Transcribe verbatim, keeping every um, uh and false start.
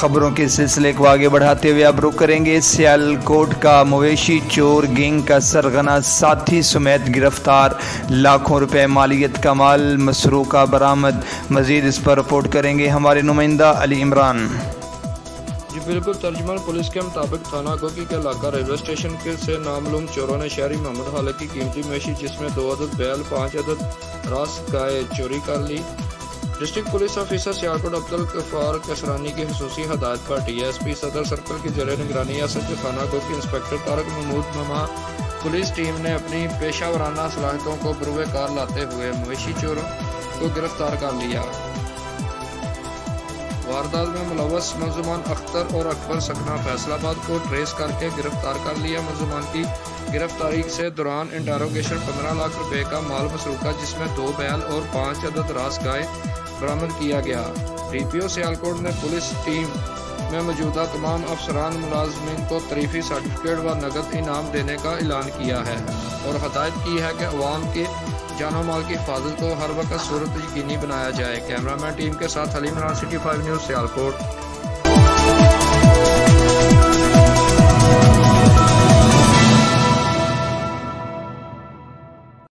खबरों के सिलसिले को आगे बढ़ाते हुए अब रुक करेंगे सियालकोट का मवेशी चोर गैंग का सरगना साथी समेत गिरफ्तार, लाखों रुपए मालियत का माल मसरूका बरामद। मजीद इस पर रिपोर्ट करेंगे हमारे नुमाइंदा अली इमरान। जी बिल्कुल, तर्जुमान पुलिस के मुताबिक थाना गोकी के इलाका रेलवे स्टेशन के से नामलूम चोरों ने शहरी मोहम्मद हाले की कीमती मवेशी जिसमें दो अदद बैल पाँच अदद रास गाय चोरी कर ली। District police officer Sialkot Abdul Gaffar Kasrani की खसूसी हदायत पर डी एस पी सदर सर्कल की ज़ेरे निगरानी एसएचओ थाना गोकी इंस्पेक्टर तारक महमूद नमा पुलिस टीम ने अपनी पेशा वराना सलाहियतों को बरूए कार लाते हुए मवेशी चोरों को गिरफ्तार कर लिया। वारदात में मुलव्वस मुलज़मान अख्तर और अकबर सकना फैसलाबाद को ट्रेस करके गिरफ्तार कर लिया। मुलज़मान की गिरफ्तारी से दौरान इंटरोगेशन पंद्रह लाख रुपए का माल मसरूका जिसमें दो बैल और पाँच अदद रास गाय बरामद किया गया। डीपीओ सियालकोट ने पुलिस टीम में मौजूदा तमाम अफसरान मुलाजमीन को तरीफी सर्टिफिकेट व नकद इनाम देने का ऐलान किया है और हदायत की है कि अवाम के जानो माल की हिफाजत को हर वक्त सूरत यकीनी बनाया जाए। कैमरामैन टीम के साथ Ali Imran, city five news Sialkot.